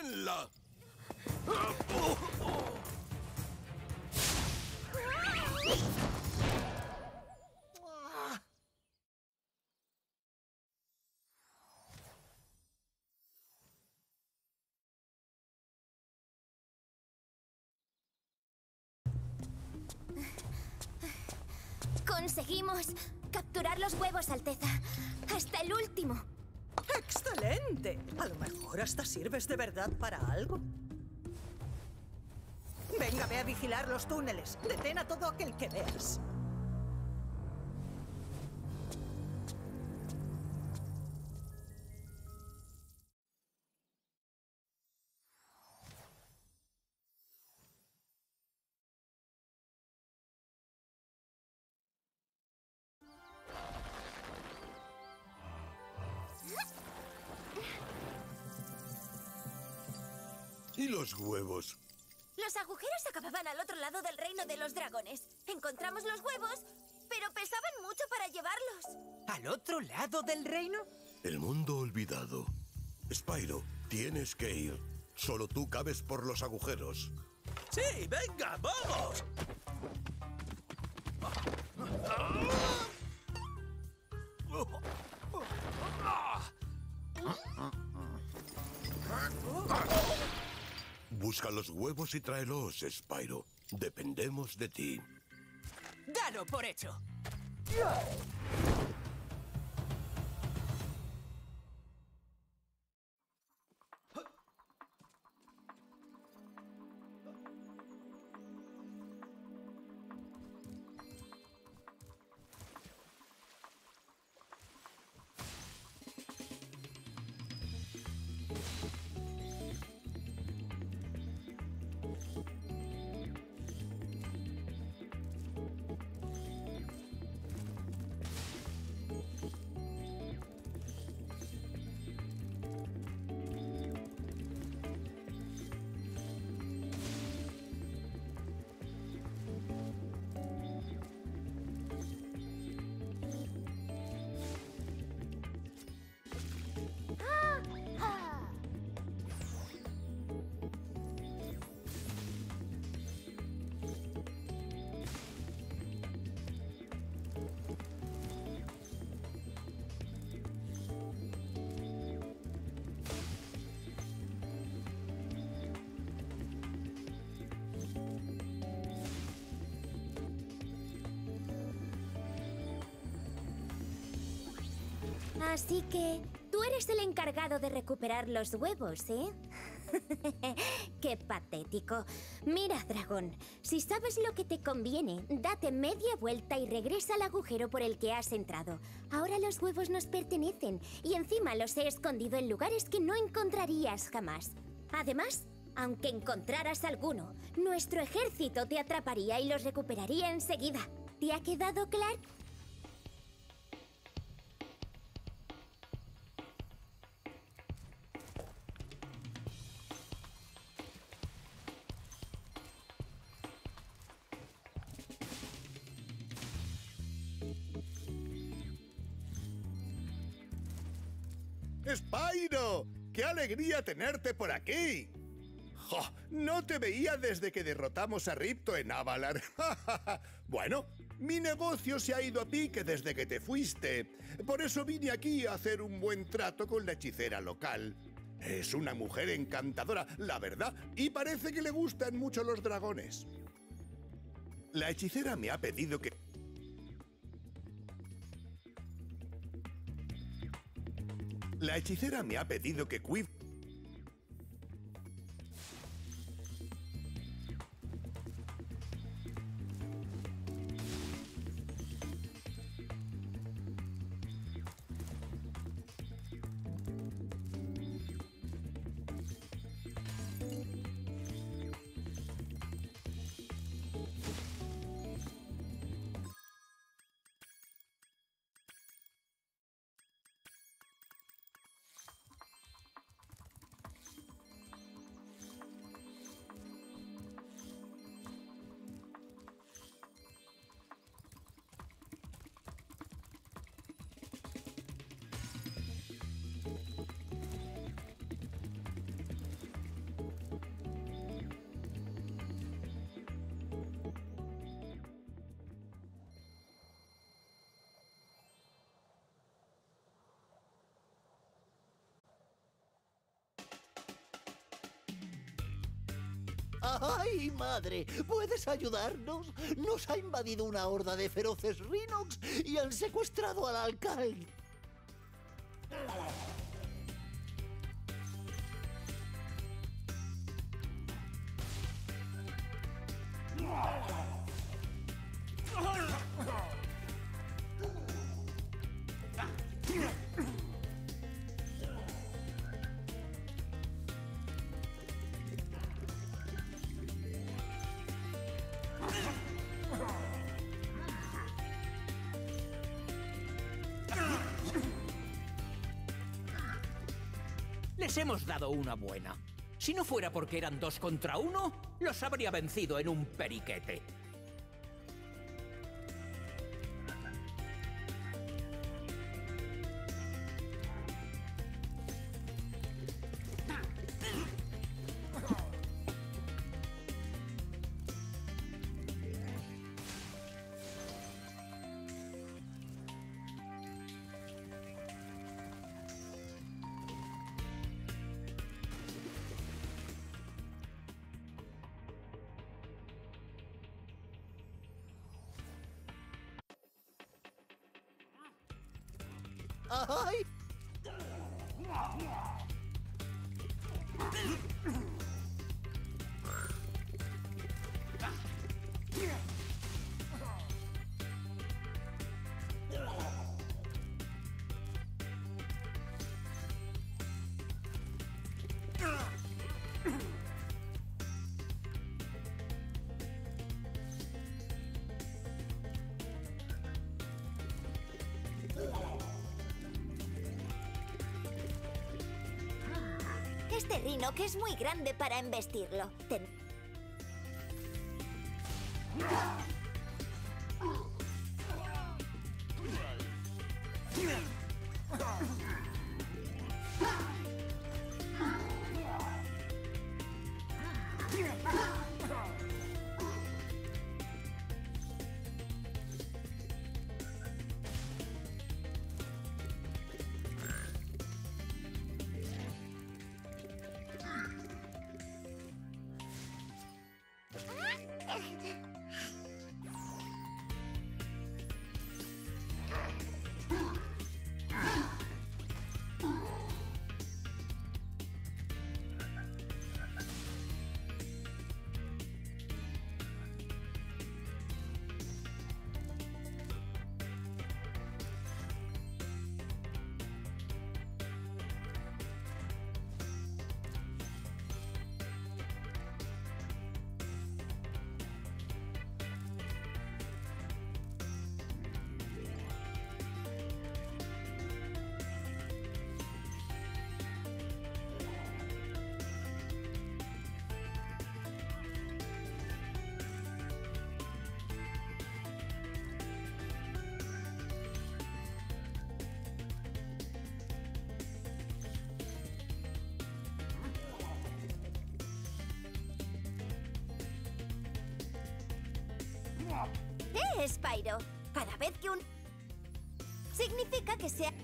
¡Tenla! Conseguimos capturar los huevos, Alteza. Hasta el último. ¡Excelente! A lo mejor hasta sirves de verdad para algo. Venga, ve a vigilar los túneles. Detén a todo aquel que veas. ¿Y los huevos? Los agujeros acababan al otro lado del reino de los dragones. Encontramos los huevos, pero pesaban mucho para llevarlos. ¿Al otro lado del reino? El mundo olvidado. Spyro, tienes que ir. Solo tú cabes por los agujeros. ¡Sí, venga, vamos! Busca los huevos y tráelos, Spyro. Dependemos de ti. ¡Dalo por hecho! Así que tú eres el encargado de recuperar los huevos, ¿eh? ¡Qué patético! Mira, dragón, si sabes lo que te conviene, date media vuelta y regresa al agujero por el que has entrado. Ahora los huevos nos pertenecen y encima los he escondido en lugares que no encontrarías jamás. Además, aunque encontraras alguno, nuestro ejército te atraparía y los recuperaría enseguida. ¿Te ha quedado claro? ¡Spyro! ¡Qué alegría tenerte por aquí! ¡Jo! No te veía desde que derrotamos a Ripto en Avalar. Bueno, mi negocio se ha ido a pique desde que te fuiste. Por eso vine aquí a hacer un buen trato con la hechicera local. Es una mujer encantadora, la verdad, y parece que le gustan mucho los dragones. La hechicera me ha pedido que... La hechicera me ha pedido que cuide... ¡Ay, madre! ¿Puedes ayudarnos? Nos ha invadido una horda de feroces Rhinox y han secuestrado al alcalde. Les hemos dado una buena. Si no fuera porque eran 2 contra 1, los habría vencido en un periquete. ¡Ay! Este Rhinox es muy grande para embestirlo. Spyro, cada vez que un... significa que sea...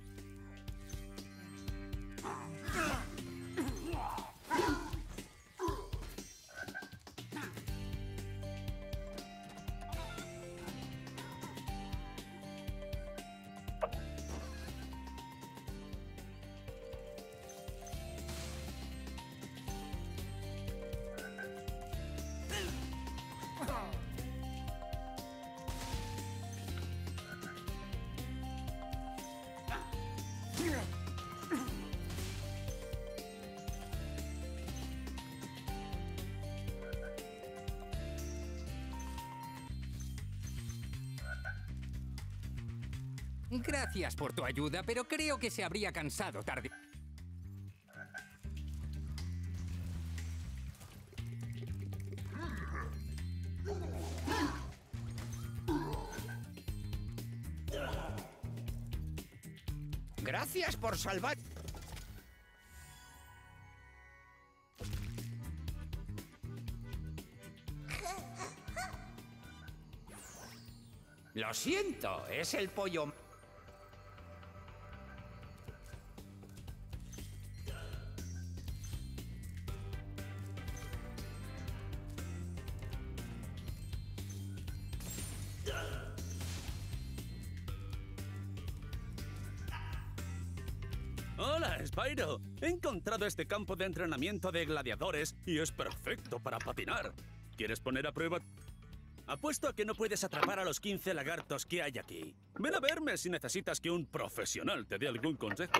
Gracias por tu ayuda, pero creo que se habría cansado tarde. Gracias por salvar... Lo siento, es el pollo... Hola, Spyro. He encontrado este campo de entrenamiento de gladiadores y es perfecto para patinar. ¿Quieres poner a prueba? Apuesto a que no puedes atrapar a los 15 lagartos que hay aquí. Ven a verme si necesitas que un profesional te dé algún consejo.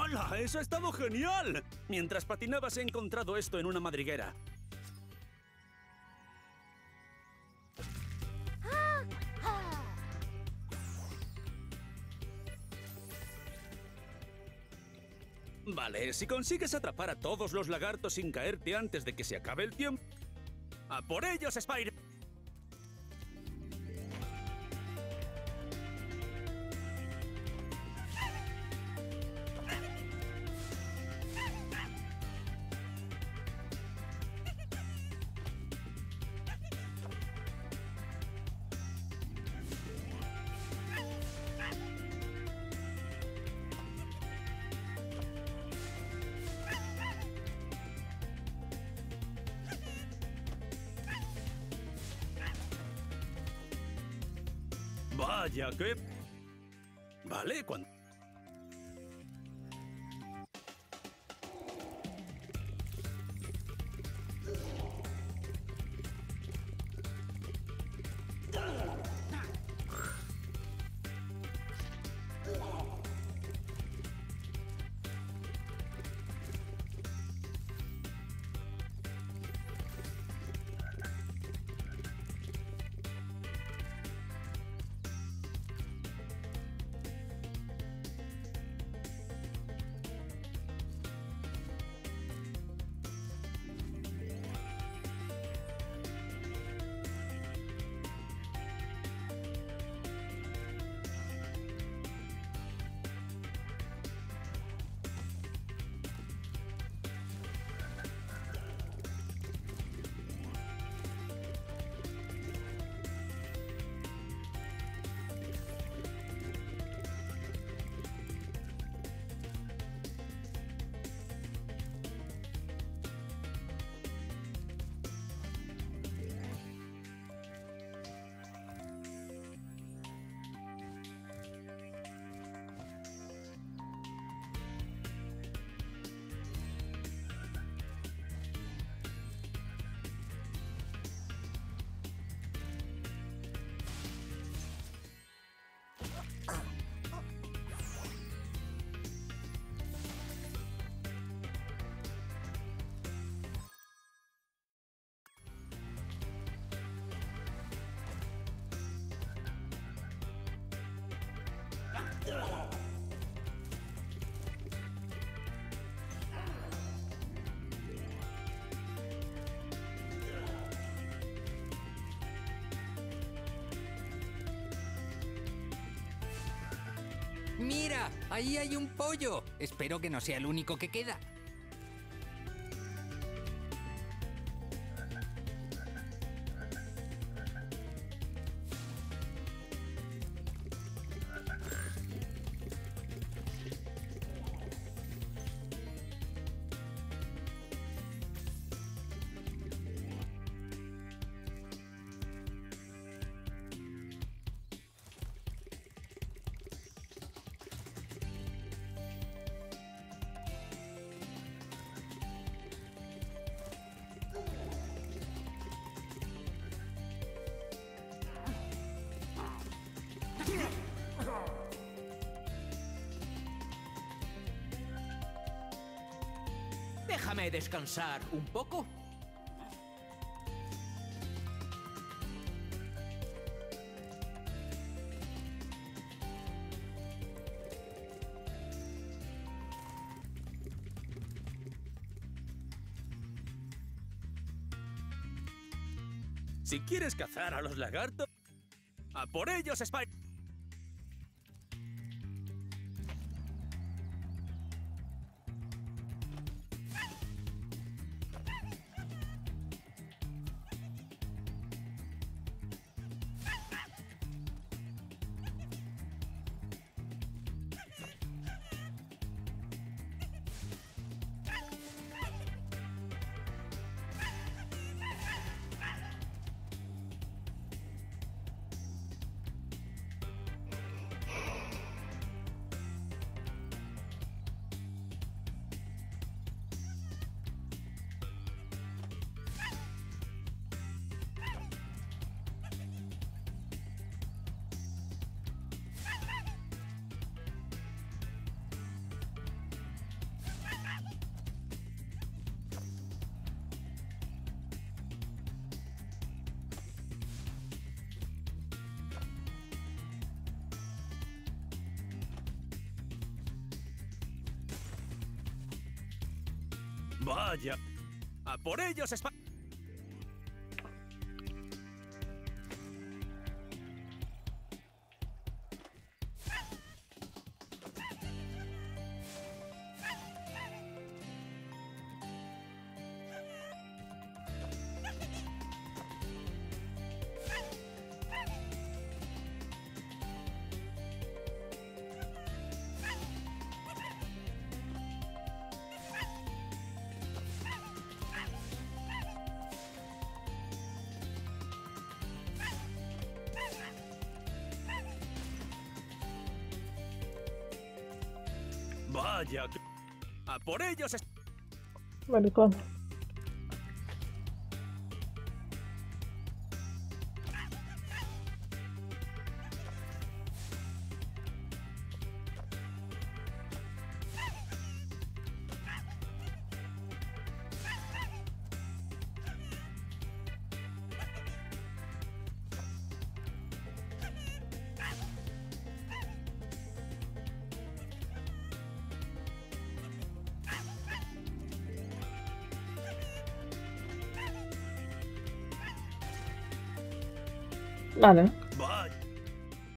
¡Hala! ¡Eso ha estado genial! Mientras patinabas he encontrado esto en una madriguera. Vale, si consigues atrapar a todos los lagartos sin caerte antes de que se acabe el tiempo... ¡A por ellos, Spyro! Vaya, que... Vale, cuando... ¡Mira! ¡Ahí hay un pollo! Espero que no sea el único que queda. Déjame descansar un poco. Si quieres cazar a los lagartos... ¡A por ellos, Spyro! Vaya. ¡A por ellos, Vaya. ¡A por ellos, Maricón. Vale.